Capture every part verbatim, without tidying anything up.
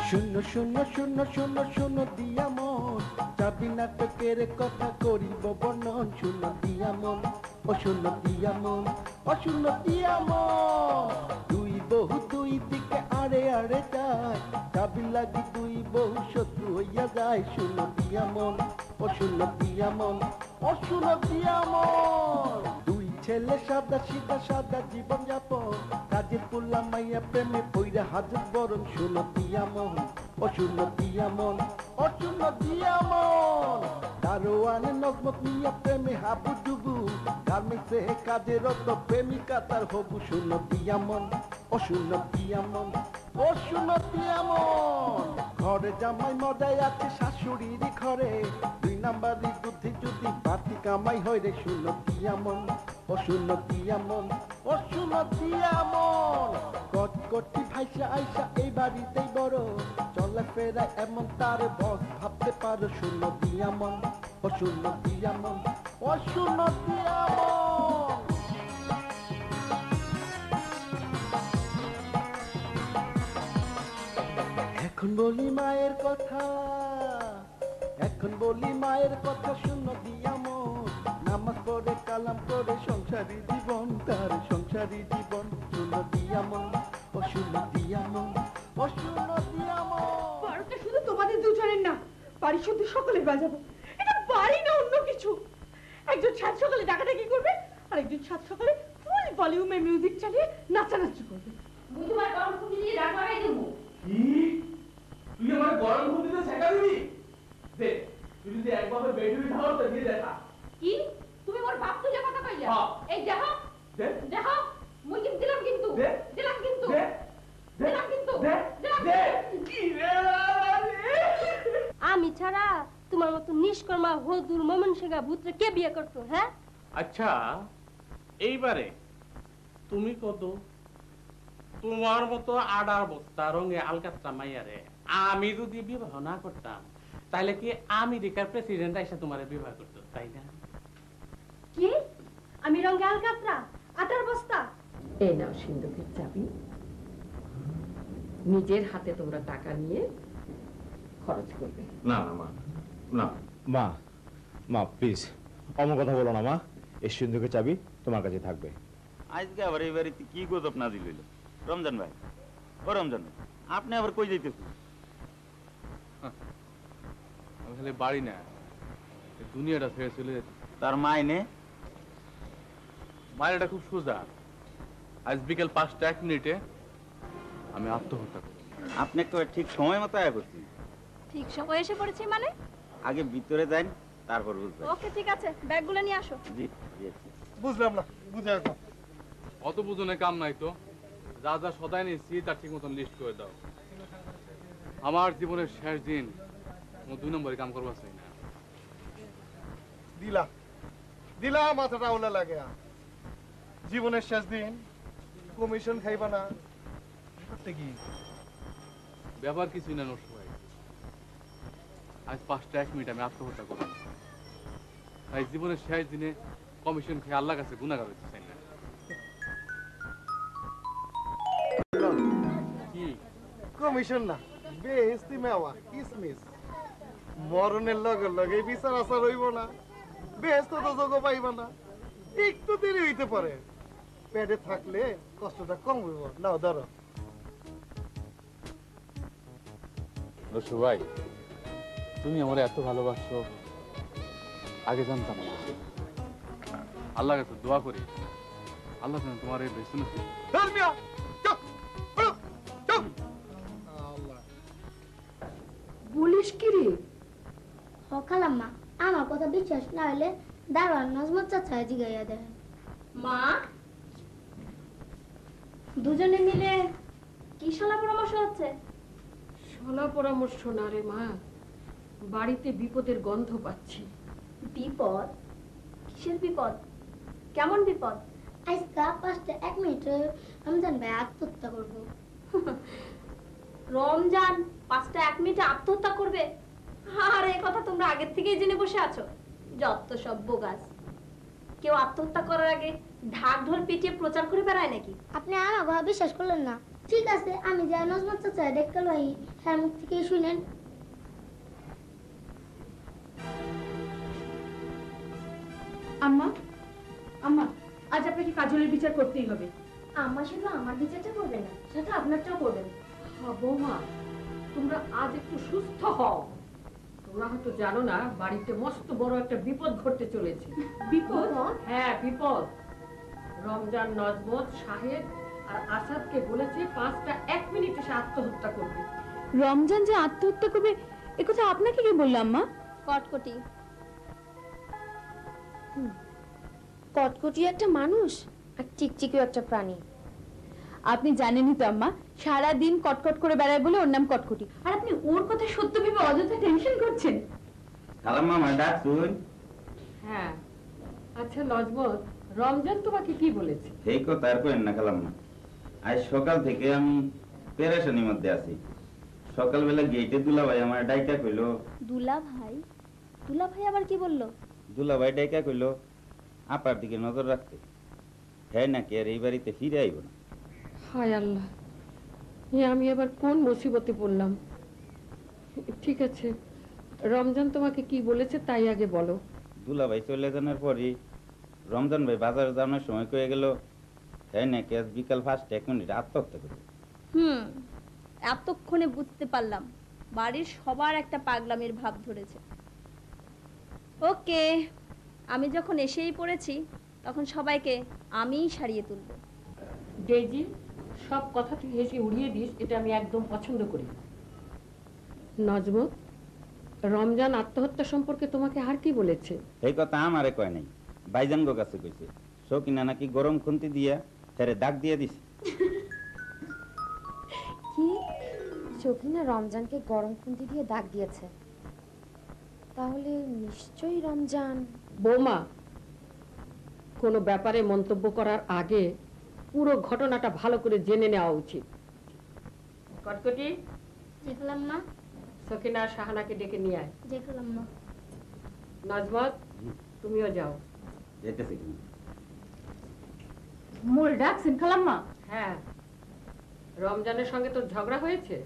শূন্য শূন্য শূন্য শূন্য শূন্য দিয়া মন চাবি নাটকের কথা করিব বর্ণন শূন্য দিয়া মন ও শূন্য দিয়া মন ও শূন্য দিয়া মন দুই বহু দুই দিকে আড়ে আড়ে যায় চাবি লাগি দুই বহু শত্রু হইয়া যায় শূন্য দিয়া মন ও শূন্য দিয়া মন ও শূন্য দিয়া মন দুই ছেলে সাদা সিধা সাদা জীবন যাপন কাজের পুল্লা মাইয়া প্রেমে পইরা হাজার বরণ শূন্য দিয়া মন ও শূন্য দিয়া মন ও শূন্য দিয়া মন দারোয়ানে নগমত নিয়া প্রেমে হাবু ডুবু গার্মেন্টসে কাজের রত প্রেমিকা তার হবু শূন্য দিয়া মন ও শূন্য দিয়া মন ও শূন্য দিয়া মন ঘরে জামাই মজায় আছে শাশুড়ির ঘরে দুই নাম্বারই বুদ্ধি যদি বাতি কামাই হয় রে শূন্য দিয়া মন ও শূন্য দিয়া মন ও শূন্য দিয়া মন কটকটি ভাইসা আইসা এই বাড়িতেই বড় চলে ফেরা এমন তার বস ভাবতে পারো শূন্য দিয়া মন ও শূন্য দিয়া মন ও শূন্য দিয়া মন এখন বলি মায়ের কথা এখন বলি মায়ের কথা শূন্য দিয়া মন নামাজ পড়ে কালাম করে সংসারী জীবন তার সংসারী জীবন শূন্য দিয়া মন ও শূন্য দিয়া মন ও শূন্য দিয়া মন বারোটা শুধু তোমাদের দুজনের না বাড়ি শুধু সকলের বাজাবো এটা বাড়ি না অন্য কিছু একজন সাত সকালে ডাকাডাকি করবে আর একজন সাত সকালে ফুল ভলিউমে মিউজিক চালিয়ে নাচানাচি করবে বুঝবার গরম খুঁটি দিয়ে ডাক মারাই দেবো কি তুই আমার গরম খুঁটিতে শেখা দিবি দে তুই যদি একভাবে বেডে উঠাও তো দিয়ে দেখা কি তুমি মোর বাপ তুলে কথা কইলা এই দেখো দে দেখো মুই কিন্তু দিলাম কিন্তু দে দিলাম কিন্তু দে দিলাম কিন্তু দে দে কি রে আমি ছাড়া তোমার মতো নিষ্কর্মা হদুর মমন শেখা ভূতরে কে বিয়ে করতো হ্যাঁ আচ্ছা এইবারে তুমি কত তোমার মতো আডার বস্তা রঙে আলকাত্রা মাইয়ারে আমি যদি বিবাহ না করতাম তাহলে কি আমেরিকার প্রেসিডেন্ট এসে তোমার বিবাহ করতো তাই না কি আমি রঙে আলকাত্রা আটার বস্তা এই নাও সিন্ধুকের চাবি নিজের হাতে তোমরা টাকা নিয়ে খরচ করবে না না মা না মা মা প্লিজ অমন কথা বলো না মা এই সিন্ধুকের চাবি তোমার কাছে থাকবে আজকে আবার এই বাড়িতে কি গজব না দিল রমজান ভাই ও রমজান ভাই আপনি আবার কই যাইতেছেন আমি খালি বাড়ি না দুনিয়াটা ছেড়ে চলে যেতে তার মাইনে মাইনেটা খুব সোজা আজ বিকেল পাঁচটা এক মিনিটে আমি আত্মহত্যা করি আপনি একটু ঠিক সময় মতো আয়া করছেন ঠিক সময় এসে পড়েছি মানে আগে ভিতরে যান তারপর বুঝবেন ওকে ঠিক আছে ব্যাগগুলো নিয়ে আসো জি জি বুঝলাম না বুঝে রাখো অত বুঝনে কাম নাই তো যা যা সদাই নিয়েছি তার ঠিক মতন লিস্ট করে দাও আমার জীবনের শেষ দিন দুই নম্বরে কাম করবো চাই না দিলা দিলা মাথাটা ওলা লাগে জীবনের শেষ দিন কমিশন খাইবা না কি ব্যাপার কিছুই না নষ্ট ভাই আজ পাঁচটা এক মিনিট আমি আত্মহত্যা করলাম তাই জীবনের শেষ দিনে কমিশন খেয়ে আল্লাহ কাছে গুনাহগার হইতে চাই না কি কমিশন না বেহেশতি মেওয়া কিসমিস মরণের লগে লগে বিচার আচার হইব না বেহেশত তো যোগ পাইবা না একটু দেরি হইতে পারে পেটে থাকলে কষ্টটা কম হইব নাও ধরো রসু ভাই তুমি আমার এত ভালোবাসো আগে জানতাম না আল্লাহ কাছে দোয়া করি আল্লাহ যেন তোমার এই বেসন বলিস কি রে হকালাম্মা আমার কথা বিশ্বাস না হলে দারোয়ান নজমত চাচা জিগাইয়া দেয় মা দুজনে মিলে কি শালা পরামর্শ হচ্ছে শোনা পরামর্শ না রে মা বাড়িতে বিপদের গন্ধ পাচ্ছি বিপদ কিসের বিপদ কেমন বিপদ আজকা পাঁচটা এক মিনিট রমজান ভাই আত্মহত্যা করবো রমজান পাঁচটা এক মিনিটে আত্মহত্যা করবে আর এই কথা তোমরা আগের থেকেই জেনে বসে আছো যত সব বোগাস কেউ আত্মহত্যা করার আগে ঢাক ঢোল পিটিয়ে প্রচার করে বেড়ায় নাকি আপনি আমার কথা বিশ্বাস করলেন না ঠিক আছে আমি যাই নজমত চাচা দেখতে লই হ্যাঁ মুখ থেকে শুনেন। আম্মা আম্মা আজ আপনাকে কাজলের বিচার করতেই হবে। আম্মা শুধু আমার বিচারটা করবে না, সাথে আপনারটাও করবেন। হ্যাঁ বৌমা, তোমরা আজ একটু সুস্থ হও। তোমরা হয়তো জানো না বাড়িতে মস্ত বড় একটা বিপদ ঘটতে চলেছে। বিপদ? হ্যাঁ বিপদ। রমজান নজমত সাহেব আর আসাদকে বলেছে পাঁচটা এক মিনিটে সে আত্মহত্যা করবে। রমজান যে আত্মহত্যা করবে এ কথা আপনাকে কে বললো আম্মা? কটকটি কটকটি একটা মানুষ আর চিকচিকিও একটা প্রাণী। আপনি জানেনই তো আম্মা, সারা দিন কটকট করে বেড়ায় বলে ওর নাম কটকটি। আর আপনি ওর কথা সত্য ভেবে অযথা টেনশন করছেন। খালাম্মা মা ডাক তুই। হ্যাঁ আচ্ছা নজমত, রমজান তোমাকে কি বলেছে? এই কথা আর কইেন না খালাম্মা। আজ সকাল থেকে আমি পেরেশানির মধ্যে আছি। সকালবেলা গেটে দুলাভাই আমার ডাইকা কইলো। দুলা ভাই? দুলা ভাই আবার কি বললো? দুলাভাই ডাইকা কইলো আপার দিকে নজর রাখতে। হ্যাঁ নাকি আর এই বাড়িতে ফিরে আইব না। হায় আল্লাহ, এ আমি আবার কোন মুসিবতে পড়লাম। ঠিক আছে, রমজান তোমাকে কি বলেছে তাই আগে বলো। দুলাভাই চলে যাওয়ার পরই রমজান ভাই বাজারে যাওয়ার সময় কয়ে গেল হ্যাঁ নাকি আজ বিকাল ফার্স্ট এক মিনিট আত্মহত্যা করবে। হুম, এতক্ষণে বুঝতে পারলাম বাড়ির সবার একটা পাগলামির ভাব ধরেছে। ওকে, আমি যখন এসেই পড়েছি তখন সবাইকে আমিই সারিয়ে তুলব। ডেজি, সব কথা তুই হেসে উড়িয়ে দিস, এটা আমি একদম পছন্দ করি। নজমত, রমজান আত্মহত্যা সম্পর্কে তোমাকে আর কি বলেছে? এই কথা আমারে কয় নাই, ভাইজানগো কাছে কইছে। সকিনা নাকি গরম খুন্তি দিয়া ফেরে দাগ দিয়ে দিছে। কি? সকিনা রমজানকে গরম খুন্তি দিয়ে দাগ দিয়েছে? তাহলে নিশ্চয়ই রমজান। বৌমা, কোনো ব্যাপারে মন্তব্য করার আগে পুরো ঘটনাটা ভালো করে জেনে নেওয়া উচিত। কটকটি, দেখলাম না। সকিনা আর শাহানাকে ডেকে নিয়ে আয়। দেখলাম না। নজমত, তুমিও যাও। যেতেছে কি মোর ডাকছেন খালাম্মা? হ্যাঁ, রমজানের সঙ্গে তোর ঝগড়া হয়েছে?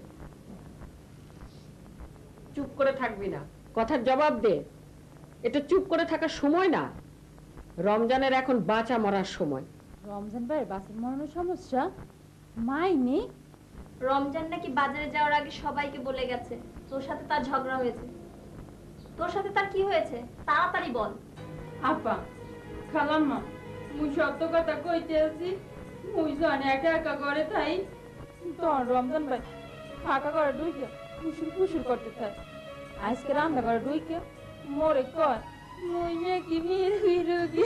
চুপ করে থাকবি না, কথার জবাব দে। এটা চুপ করে থাকার সময় না। রমজানের এখন বাঁচা মরার সময়। রমজান ভাই বাসের মরণের সমস্যা মাইনি। রমজান নাকি বাজারে যাওয়ার আগে সবাইকে বলে গেছে তোর সাথে তার ঝগড়া হয়েছে। তোর সাথে তার কি হয়েছে তাড়াতাড়ি বল। আপা, খালাম্মা, মুই সত্য কথা কইতে আছি। মুই জানি একা একা করে তাই তোর রমজান ভাই ফাঁকা করে ঢুকে ফুসুর ফুসুর করতে থাক। আজকে রান্না করে ঢুকে মোরে কয় মুই নাকি মেয়ে রোগী।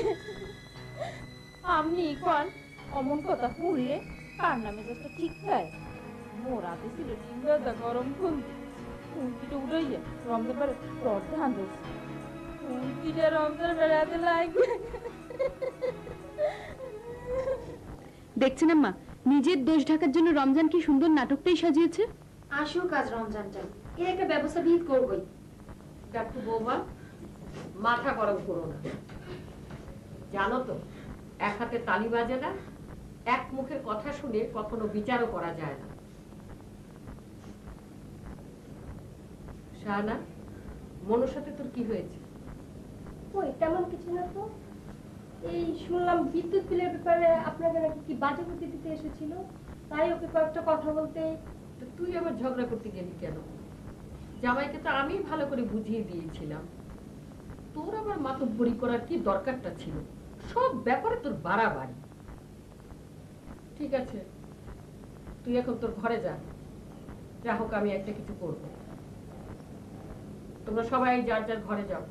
আমি কন অমন কথা শুনলে কার নামে just ঠিক খায়। মোর হাতে ছিল ডিঙ্গাটা গরম খুন্তি। খুন্তিটা উড়াইয়া রমজান ভাই তোর ধান ধরছে। খুন্তিটা রমজান ভাই হাতে লাগবে। দেখছেন আম্মা, নিজের দোষ ঢাকার জন্য রমজান কি সুন্দর নাটকটাই সাজিয়েছে। আসুক আজ রমজানটা, এর একটা ব্যবস্থা বিহিত করবই। দেখো বৌমা, মাথা গরম করো না। জানো তো, এক হাতে তালি বাজে না, এক মুখের কথা শুনে কখনো বিচারও করা যায় না। শাহানা, মনুর সাথে তোর কি হয়েছে? ওই তেমন কিছু না তো। এই শুনলাম বিদ্যুৎ বিলের ব্যাপারে আপনাদের নাকি কি বাজে বুদ্ধি দিতে এসেছিল, তাই ওকে কয়েকটা কথা বলতে। তো তুই আবার ঝগড়া করতে গেলি কেন? জামাইকে তো আমি ভালো করে বুঝিয়ে দিয়েছিলাম। তোর আবার মাতব্বরি করার কি দরকারটা ছিল? সব ব্যাপারে তোর বাড়াবাড়ি। ঠিক আছে, তুই এখন তোর ঘরে যা। যা হোক, আমি একটা কিছু করব। তোমরা সবাই যার যার ঘরে যাও।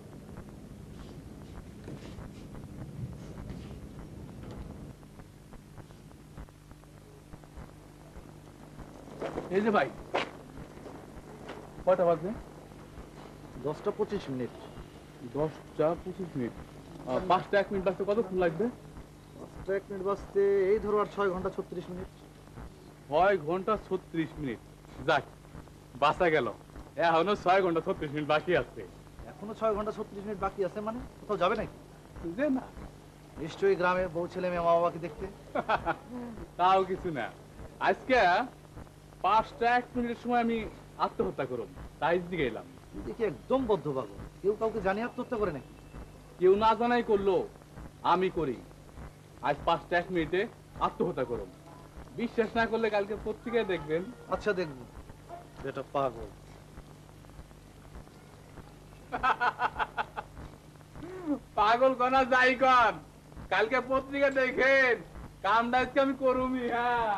এই যে ভাই, কয়টা বাজে? দশটা পঁচিশ মিনিট। দশটা পঁচিশ মিনিট। পাঁচটা এক মিনিট বাজতে কতক্ষণ লাগবে? পাঁচটা এক মিনিট বাজতে এই ধরো আর ছয় ঘন্টা ছত্রিশ মিনিট। ছয় ঘন্টা ছত্রিশ মিনিট। যাক, বাঁচা গেল। এখনো ছয় ঘন্টা ছত্রিশ মিনিট বাকি আছে। এখনো ছয় ঘন্টা ছত্রিশ মিনিট বাকি আছে মানে কোথাও যাবে নাকি? যে না, নিশ্চয়ই গ্রামে বউ ছেলে মেয়ে মা বাবাকে দেখতে। তাও কিছু না, আজকে পাঁচটা এক মিনিটের সময় আমি আত্মহত্যা করব, তাই দিকে এলাম। দেখি একদম বদ্ধ পাগল, কেউ কাউকে জানি আত্মহত্যা করে নাকি? কেউ না জানাই করলো, আমি করি। আজ পাঁচটা এক মিনিটে আত্মহত্যা করব। বিশ্বাস না করলে কালকে পত্রিকায় দেখবেন। আচ্ছা দেখবো। এটা পাগল। পাগল কনা যাই কন, কালকে পত্রিকা দেখেন কামটা আজকে আমি করুমি। হ্যাঁ,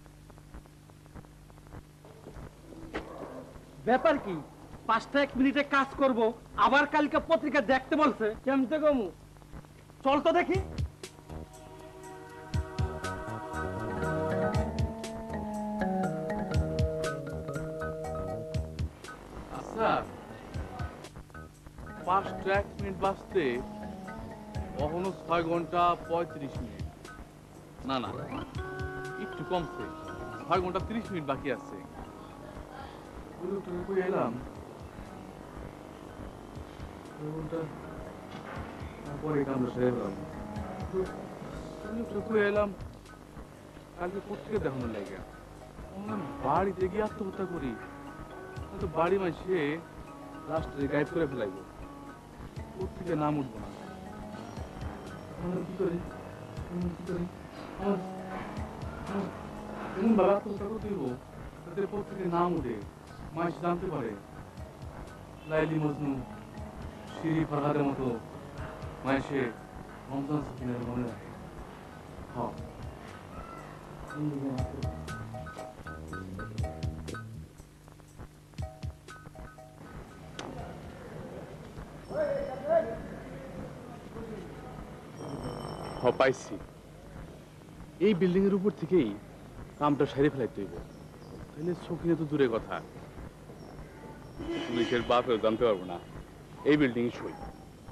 ব্যাপার কি? পাঁচটা এক মিনিটে কাজ করব, আবার কালকে পত্রিকা দেখতে বলছে। কেমতে কমু? চল তো দেখি। আচ্ছা, পাঁচটা এক মিনিট বাজতে কখনো ছয় ঘন্টা পঁয়ত্রিশ মিনিট, না না একটু কমছে, ছয় ঘন্টা ত্রিশ মিনিট বাকি আছে। এলাম এলাম কালকে পত্রিকা দেখানোর লাগে, বাড়িতে গিয়ে আত্মহত্যা করি, তো বাড়ি মাসে রাষ্ট্রে গাইড করে ফেলাইব, পত্রিকা নাম উঠবো না। কি করে কি করে এমন ভাবে আত্মহত্যা করতে দিব তাদের পত্রিকায় নাম উঠে, মাস জানতে পারে লাইলি মজনু, শিরি ফরহাদের মতো মাসে রমজান সকিনের মনে রাখে। হ্যাঁ, পাইছি। এই বিল্ডিং এর উপর থেকেই কামটা সারি ফেলাইতে হইব, তাহলে সকিনে তো দূরে কথা, পুলিশের বাপেও জানতে পারবো না এই বিল্ডিং এ সই।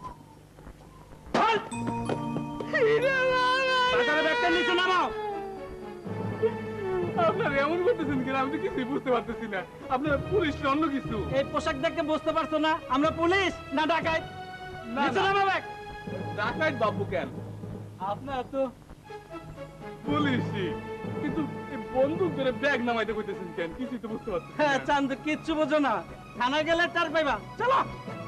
আপনারা এমন করতেছেন কিনা আমি কিছুই বুঝতে পারতেছি না। আপনারা পুলিশ না অন্য কিছু? এই পোশাক দেখে বুঝতে পারছো না আমরা পুলিশ না ডাকাত? না ডাকাত বাবু কেন? আপনারা তো পুলিশই, কিন্তু বন্দুক ধরে ব্যাগ নামাইতে কইতেছেন কেন? কিছুই তো বুঝতে পারছি। হ্যাঁ চান্দ, কিচ্ছু বোঝো না। থানা গেলে টার পাইবা। চলো।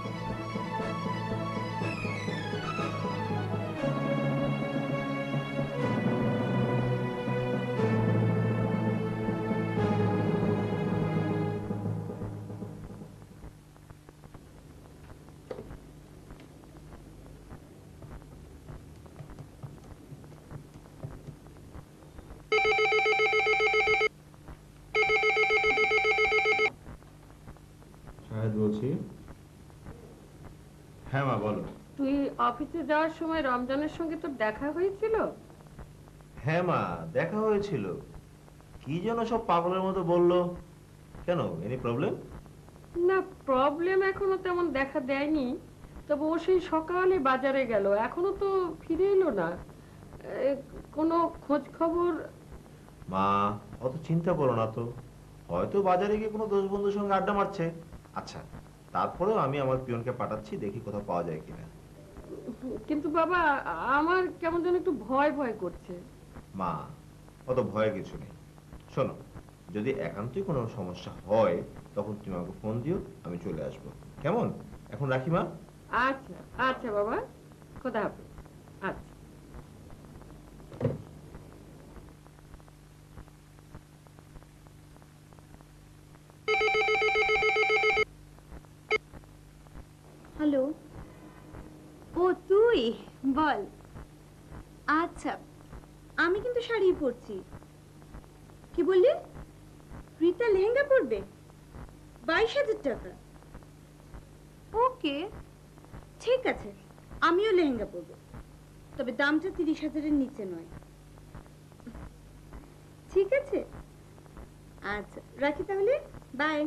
হ্যাঁ মা বলো। তুই অফিসে যাওয়ার সময় রমজানের সঙ্গে তোর দেখা হয়েছিল? হ্যাঁ মা দেখা হয়েছিল, কি যেন সব পাগলের মতো বললো। কেন, এনি প্রবলেম? না, প্রবলেম এখনো তেমন দেখা দেয়নি, তবে ও সেই সকালে বাজারে গেল, এখনো তো ফিরে এলো না। কোনো খোঁজ খবর? মা অত চিন্তা করো না তো, হয়তো বাজারে গিয়ে কোনো দোষ বন্ধুর সঙ্গে আড্ডা মারছে। আচ্ছা, তারপরেও আমি আমার পিয়নকে পাঠাচ্ছি, দেখি কোথাও পাওয়া যায় কিনা। কিন্তু বাবা, আমার কেমন যেন একটু ভয় ভয় করছে। মা অত ভয়ের কিছু নেই। শোনো, যদি একান্তই কোনো সমস্যা হয় তখন তুমি আমাকে ফোন দিও, আমি চলে আসবো। কেমন? এখন রাখি মা। আচ্ছা আচ্ছা বাবা, খোদা হাফেজ। আচ্ছা। হ্যালো, ও তুই বল। আচ্ছা, আমি কিন্তু শাড়ি পরছি। কি বললি? রীতা লেহেঙ্গা পরবে? বাইশ হাজার টাকা? ওকে, ঠিক আছে, আমিও লেহেঙ্গা পরবো, তবে দামটা তিরিশ হাজারের নিচে নয়। ঠিক আছে, আচ্ছা রাখি তাহলে, বাই।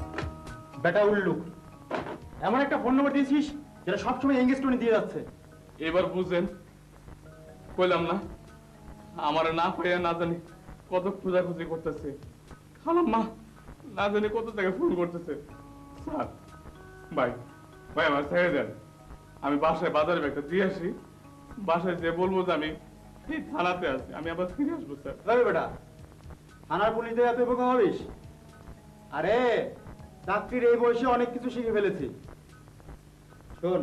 বেটা উল্লুক, এমন একটা ফোন নম্বর দিয়েছিস যেটা সবসময় এঙ্গেজ টোনে দিয়ে যাচ্ছে। এবার বুঝেন, কইলাম না আমার না পাইয়া না জানি কত খোঁজাখুঁজি করতেছে, খালাম্মা না জানি কত জায়গায় ফোন করতেছে। স্যার ভাই ভাই আমার ছেড়ে দেন, আমি বাসায় বাজারে ব্যাগটা দিয়ে আসি, বাসায় যে বলবো যে আমি এই থানাতে আছি, আমি আবার ফিরে আসবো স্যার। যাবে বেটা, থানার পুলিশে এত বোকা হবিস? আরে চাকরির এই বয়সে অনেক কিছু শিখে ফেলেছি। শোন,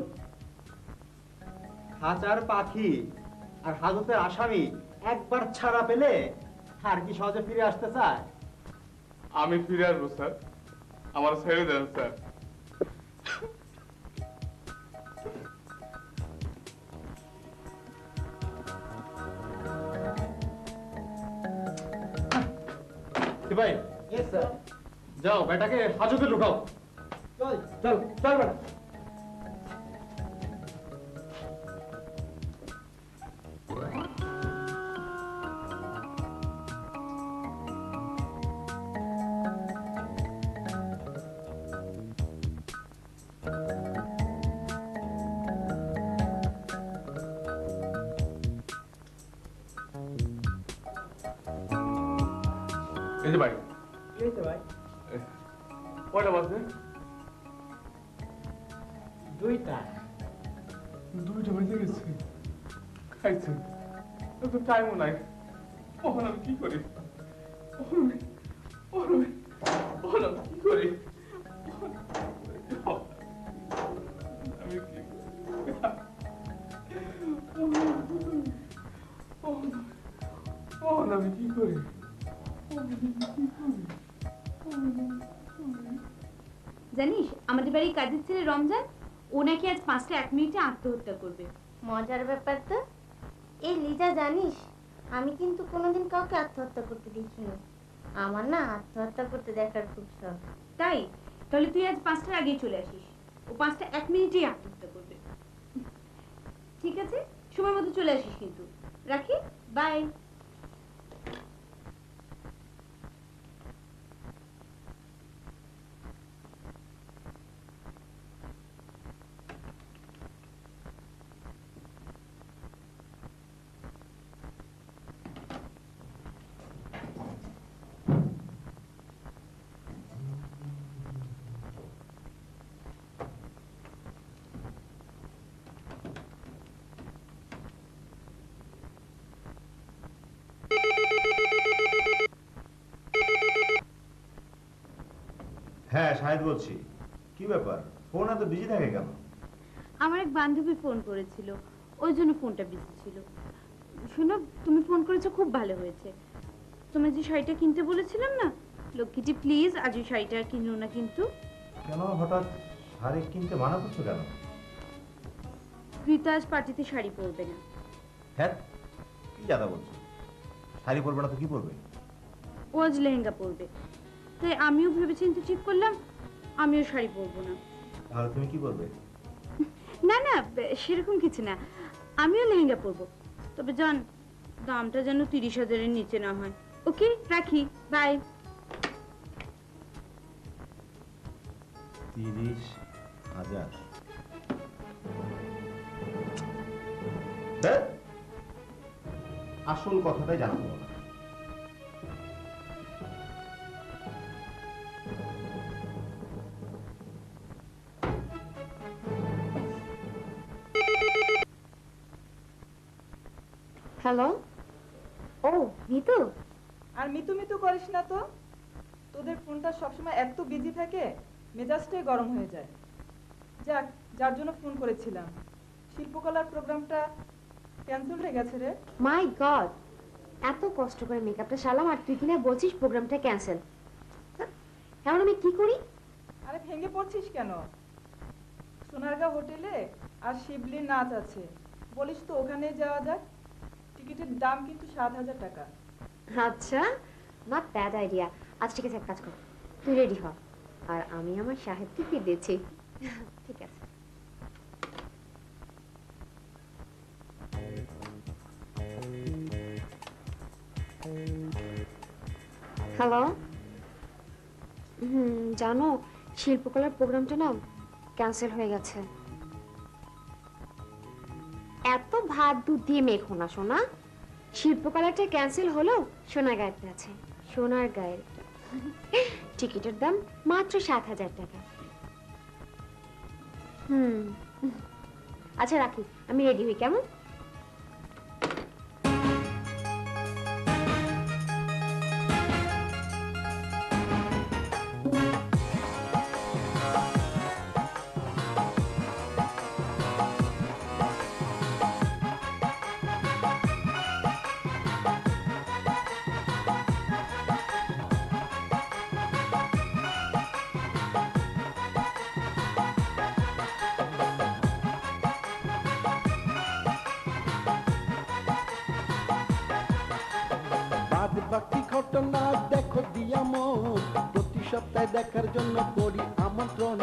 হাজার পাখি আর হাজতের আসামি একবার ছাড়া পেলে আর কি সহজে ফিরে আসতে চায়? আমি ফিরে আসবো স্যার, আমার ছেড়ে দেন স্যার। ভাই যাও বেটাকে হাজতে ঢুকাও। চল চল চল বেটা। এই যে ভাই, কি হয়েছে ভাই? কয়টা বাজে? দুইটা। দুইটা বেজে গেছে, খাইছে তো টাইমও নাই, কখন আমি কি করি? কখন আমি কখন আমি কখন আমি কি করি? আমি কি কখন আমি কি করি? জানিস আমাদের বাড়ির কাজের ছেলে রমজান, ও নাকি আজ পাঁচটা এক মিনিটে আত্মহত্যা করবে। মজার ব্যাপার তো। এই লিজা জানিস, আমি কিন্তু কোনোদিন কাউকে আত্মহত্যা করতে দেখিনি। আমার না আত্মহত্যা করতে দেখার খুব শখ। তাই? তাহলে তুই আজ পাঁচটার আগেই চলে আসিস, ও পাঁচটা এক মিনিটেই আত্মহত্যা করবে। ঠিক আছে, সময় মতো চলে আসিস কিন্তু। রাখি, বাই। হ্যাঁ শাহিদ বলছি। কি ব্যাপার, ফোন এত বিজি থাকে কেন? আমার এক বান্ধবী ফোন করেছিল, ওই জন্য ফোনটা বিজি ছিল। শোনো, তুমি ফোন করেছো, খুব ভালো হয়েছে। তোমার যে শাড়িটা কিনতে বলেছিলাম না, লক্ষ্মীটি প্লিজ আজ ওই শাড়িটা কিনো না কিন্তু। কেন হঠাৎ শাড়ি কিনতে মানা করছো কেন? প্রীতা আজ পার্টিতে শাড়ি পরবে না। হ্যাঁ, কি জাদা বলছো? শাড়ি পরবে না তো কি পরবে? ও আজ লেহেঙ্গা পরবে, তাই আমিও ভেবেচিন্তে ঠিক করলাম আমিও শাড়ি পরবো না। তাহলে তুমি কি পরবে? না না, সেরকম কিছু না, আমিও লেহেঙ্গা পরবো, তবে জান দামটা যেন তিরিশ হাজারের নিচে না হয়। ওকে, রাখি, বাই। তিরিশ হাজার? আসল কথাটাই জানাবো না। হ্যালো, ও মিতু। আর মিতু মিতু করিস না তো, তোদের ফোনটা সবসময় এত বিজি থাকে মেজাজটাই গরম হয়ে যায়। যাক, যার জন্য ফোন করেছিলাম, শিল্পকলার প্রোগ্রামটা ক্যান্সেল হয়ে গেছে রে। মাই গড, এত কষ্ট করে মেকআপটা সারলাম আর তুই কিনা বলছিস প্রোগ্রামটা ক্যান্সেল। এখন আমি কি করি? আরে ভেঙে পড়ছিস কেন? সোনারগাঁও হোটেলে আর শিবলির নাচ আছে, বলিস তো ওখানে যাওয়া যাক। টিকিটের দাম কিন্তু সাত হাজার টাকা। আচ্ছা, নট ব্যাড আইডিয়া। আচ্ছা ঠিক আছে, এক কাজ কর, তুই রেডি হ আর আমি আমার সাহেবকে ফিরে দিচ্ছি। ঠিক আছে। হ্যালো, হুম জানো শিল্পকলার প্রোগ্রামটা না ক্যান্সেল হয়ে গেছে। এত ভাত দুধ দিয়ে মেখো না সোনা। শিল্পকলাটা ক্যান্সেল হলো, সোনার গায়েরটা আছে। সোনার গায়ের টিকিটের দাম মাত্র সাত হাজার টাকা। হুম, আচ্ছা রাখি, আমি রেডি হই কেমন? বাকি ঘটনা দেখো দিয়া মন, প্রতি সপ্তাহে দেখার জন্য করি আমন্ত্রণ।